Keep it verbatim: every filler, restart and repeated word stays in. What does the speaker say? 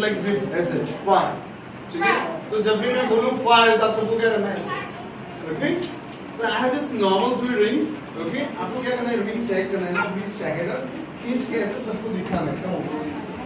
Exit ऐसे fire, ठीक है। तो जब भी मैं बोलूं फायर तो आप सबको क्या करना है, ओके। तो I have just normal three rings, okay. आपको क्या करना है, रिंग चेक करना है, प्लीज चेक इट आउट, खींच के ऐसे सबको दिखाना है।